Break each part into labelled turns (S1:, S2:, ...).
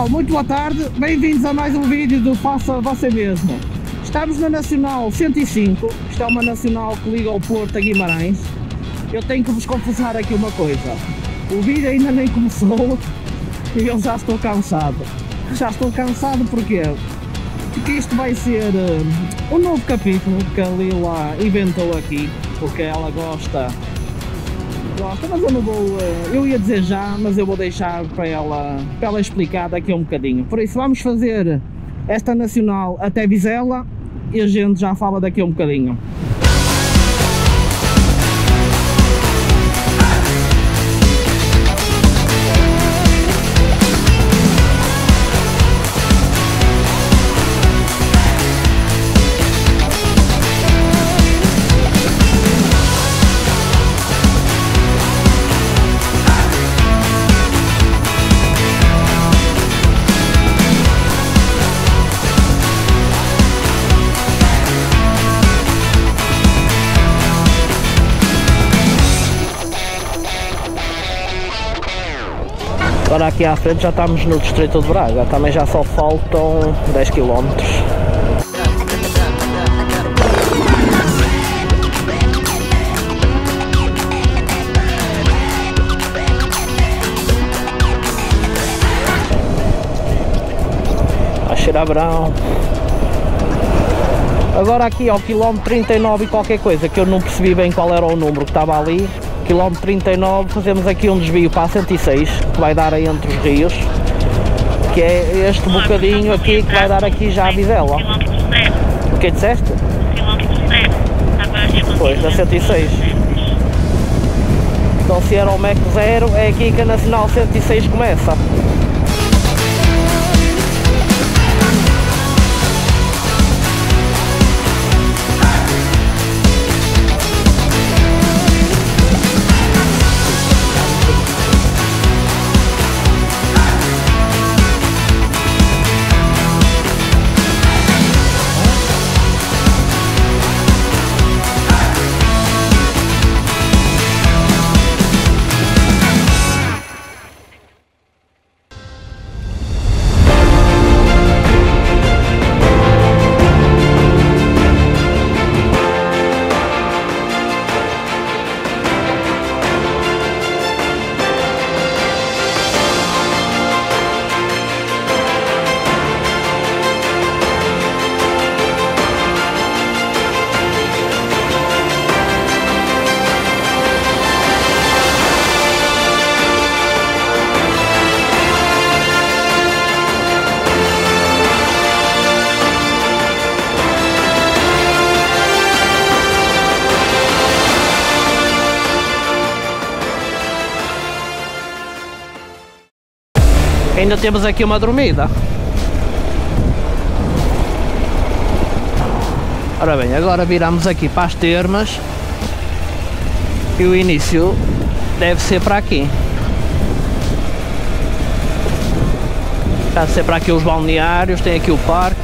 S1: pessoal, muito boa tarde, bem-vindos a mais um vídeo do Faça Você Mesmo. Estamos na Nacional 105, isto é uma Nacional que liga ao Porto a Guimarães. Eu tenho que vos confessar aqui uma coisa, o vídeo ainda nem começou e eu já estou cansado. Já estou cansado porquê? Porque isto vai ser um novo capítulo que a Lila inventou aqui, porque ela gosta, mas eu não vou, eu ia dizer já, mas eu vou deixar para ela explicar daqui a um bocadinho. Por isso vamos fazer esta Nacional até Vizela e a gente já fala daqui a um bocadinho. Agora aqui à frente já estamos no distrito de Braga, também já só faltam 10 km. A cheirar verão. Agora aqui ao quilómetro 39 e qualquer coisa, que eu não percebi bem qual era o número que estava ali. Quilómetro 39, fazemos aqui um desvio para a 106, que vai dar aí entre os rios, que é este bocadinho aqui, que vai dar aqui já a Vizela. O que disseste? Pois, da 106. Então se era o MEC 0, é aqui que a Nacional 106 começa. Ainda temos aqui uma dormida. Ora bem, agora viramos aqui para as termas e o início deve ser para aqui. Deve ser para aqui os balneários, tem aqui o parque.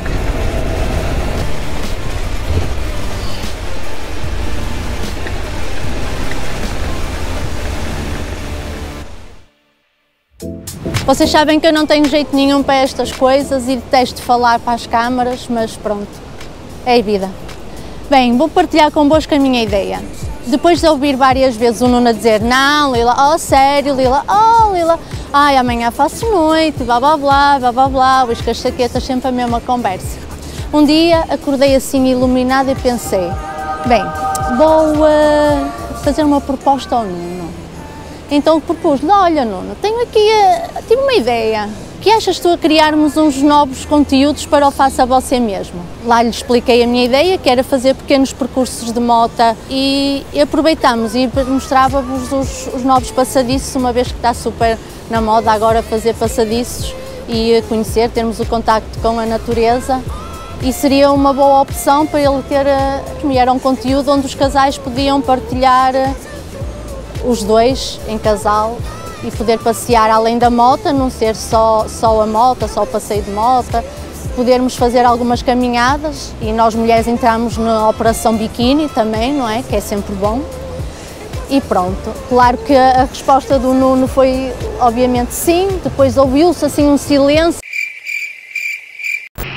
S2: Vocês sabem que eu não tenho jeito nenhum para estas coisas e detesto falar para as câmaras, mas pronto, é a vida. Bem, vou partilhar convosco a minha ideia. Depois de ouvir várias vezes o Nuno a dizer: não, Lila, oh sério, Lila, oh Lila, ai amanhã faço noite, blá blá blá, blá blá blá, os cachaquetas, sempre a mesma conversa. Um dia acordei assim iluminada e pensei: bem, vou fazer uma proposta ao Nuno. Então propus-lhe: olha Nuno, tive uma ideia, que achas tu a criarmos uns novos conteúdos para o Faça Você Mesmo? Lá lhe expliquei a minha ideia, que era fazer pequenos percursos de moto e aproveitamos e mostrava-vos os novos passadiços, uma vez que está super na moda agora fazer passadiços e conhecer, termos o contacto com a natureza, e seria uma boa opção para ele ter, era um conteúdo onde os casais podiam partilhar os dois em casal e poder passear além da moto, não ser só a moto, só o passeio de moto, podermos fazer algumas caminhadas e nós mulheres entramos na operação biquíni também, não é? Que é sempre bom. E pronto, claro que a resposta do Nuno foi obviamente sim, depois ouviu-se assim um silêncio.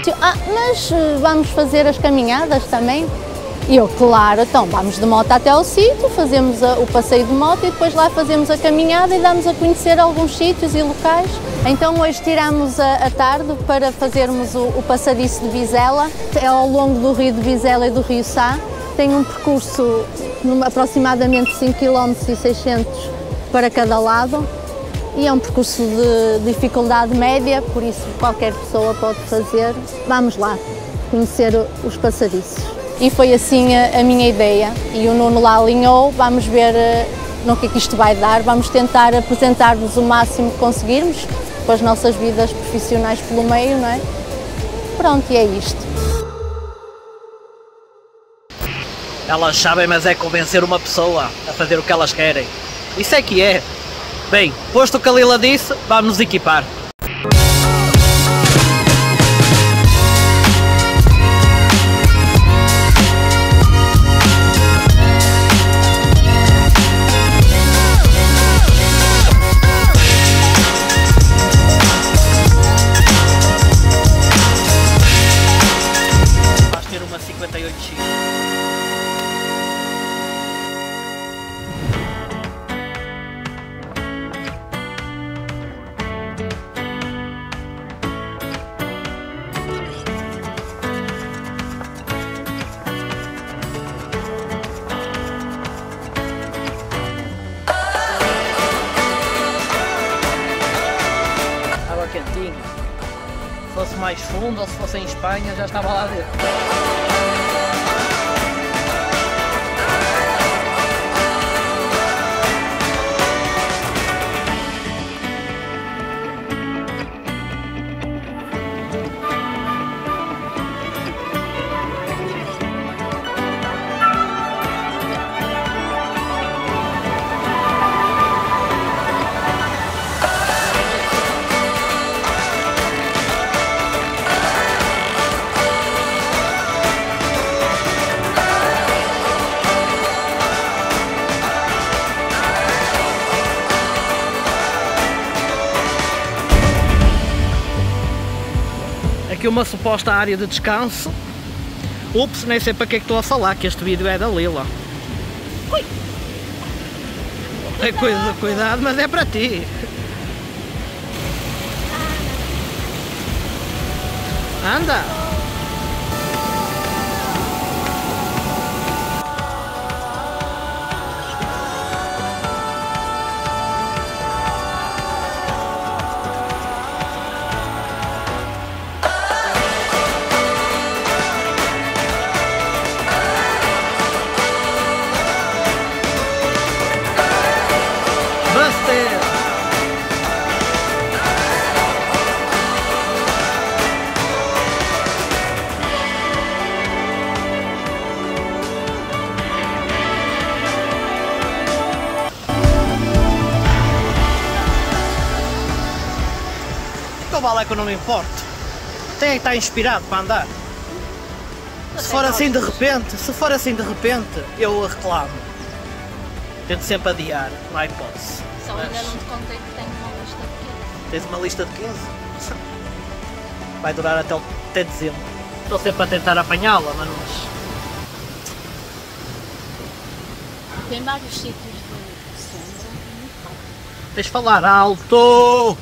S2: sítio. Mas vamos fazer as caminhadas também? E eu, claro, então vamos de moto até ao sítio, fazemos o passeio de moto e depois lá fazemos a caminhada e damos a conhecer alguns sítios e locais. Então hoje tiramos a tarde para fazermos o passadiço de Vizela, é ao longo do rio de Vizela e do rio Sá. Tem um percurso de aproximadamente 5 km e 600 para cada lado e é um percurso de dificuldade média, por isso qualquer pessoa pode fazer. Vamos lá conhecer os passadiços. E foi assim a minha ideia e o Nuno lá alinhou, vamos ver no que é que isto vai dar, vamos tentar apresentar-vos o máximo que conseguirmos com as nossas vidas profissionais pelo meio, não é? Pronto, e é isto.
S3: Elas sabem, mas é convencer uma pessoa a fazer o que elas querem. Isso é que é. Bem, posto o que a Lila disse, vamos nos equipar. Vais ter uma 58X. Quentinho. Se fosse mais fundo ou se fosse em Espanha já estava lá dentro. Aqui uma suposta área de descanso. Ups, nem sei para que é que estou a falar, que este vídeo é da Lila. Ui. É coisa de cuidado, mas é para ti. Anda! Então vale é que eu não me importo. Tem é que estar inspirado para andar. Se for assim de repente, eu reclamo. Tento sempre adiar, não há hipótese.
S2: Só ainda não te contei que tenho uma lista de 15.
S3: Tens uma lista de 15? Vai durar até dezembro. Estou sempre a tentar apanhá-la, mas não...
S2: Tem vários sítios de sombra.
S3: Tens de falar alto!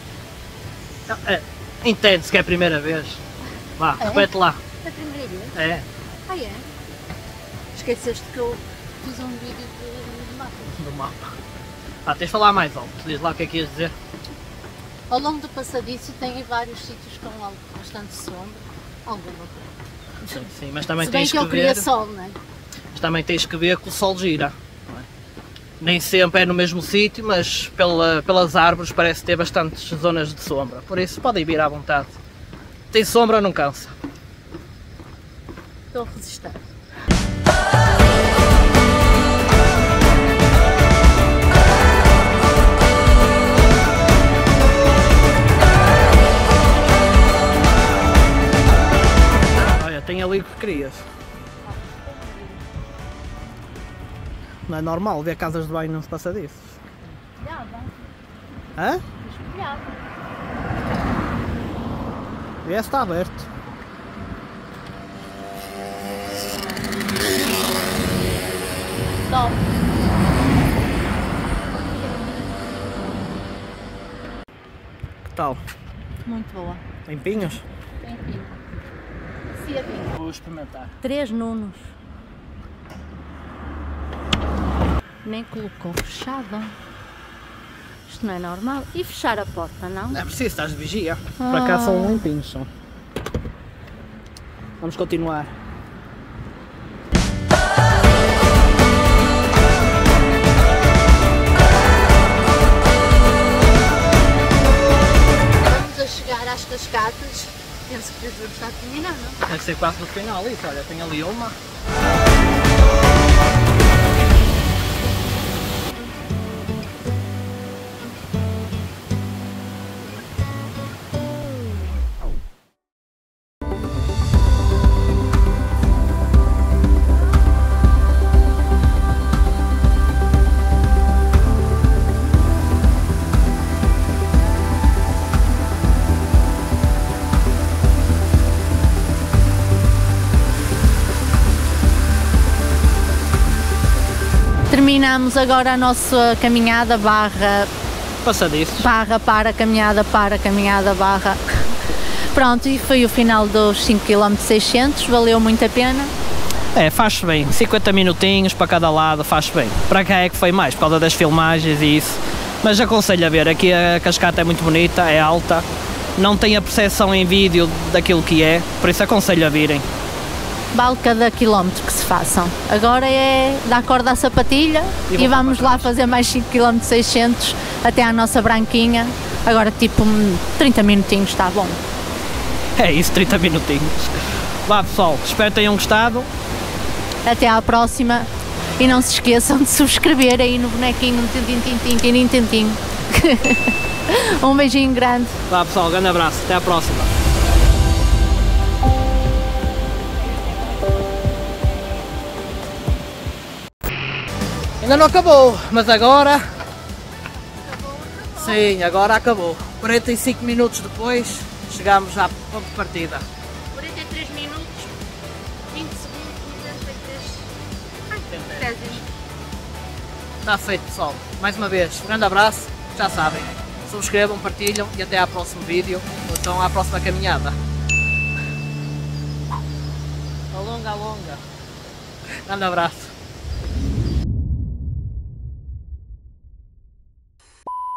S3: Entende-se que é a primeira vez. Vá, repete lá.
S2: É a primeira vez?
S3: É.
S2: Ah, é? Esqueceste que eu fiz um vídeo de mapa.
S3: Do mapa. Tens de falar mais alto. Diz lá o que é que ias dizer.
S2: Ao longo do passadiço tem vários sítios com bastante sombra. Alguma coisa.
S3: Sim, mas também
S2: Se bem
S3: tens
S2: que eu
S3: que
S2: queria
S3: ver.
S2: sol, não é?
S3: Mas também tens que ver que o sol gira. Não é? Nem sempre é no mesmo sítio, mas pelas árvores parece ter bastantes zonas de sombra. Por isso podem vir à vontade. Tem sombra, não cansa.
S2: Estou a resistir.
S3: Olha, tem ali o que querias. Não é normal ver casas de banho nos passadiços. Hã? E esse está aberto.
S2: Top.
S3: Que tal?
S2: Muito boa.
S3: Limpinhos?
S2: Limpinho. Ciadinho.
S3: Vou experimentar.
S2: 3 nunos. Nem colocou fechado. Isto não é normal. E fechar a porta, não?
S3: Não é preciso, estás de vigia. Para cá são limpinhos, são. Vamos continuar.
S2: Vamos a chegar às cascatas. Penso que devemos estar terminando.
S3: Deve ser quase no final isso, olha, tem ali uma.
S2: Terminamos agora a nossa caminhada barra
S3: Passadiços.
S2: barra para caminhada barra. Pronto, e foi o final dos 5 km 600, valeu muito a pena.
S3: É, faz-se bem, 50 minutinhos para cada lado, faz-se bem. Para cá é que foi mais, por causa das filmagens e isso. Mas aconselho a ver, aqui a cascata é muito bonita, é alta, não tem a percepção em vídeo daquilo que é, por isso aconselho a virem.
S2: Vale cada quilómetro que se façam. Agora é dar corda à sapatilha e vamos lá fazer mais 5 km 600 até à nossa branquinha. Agora tipo 30 minutinhos está bom.
S3: É isso, 30 minutinhos. Vá pessoal, espero que tenham gostado.
S2: Até à próxima e não se esqueçam de subscrever aí no bonequinho, no tintim. Um beijinho grande.
S3: Vá pessoal, grande abraço, até à próxima. Ainda não acabou, mas agora... Sim, agora acabou. 45 minutos depois, chegamos à ponto de partida.
S2: 43 minutos, 20 segundos, 93.
S3: Está feito pessoal, mais uma vez, um grande abraço, já sabem, subscrevam, partilham e até ao próximo vídeo, ou então à próxima caminhada. Alonga. Grande abraço.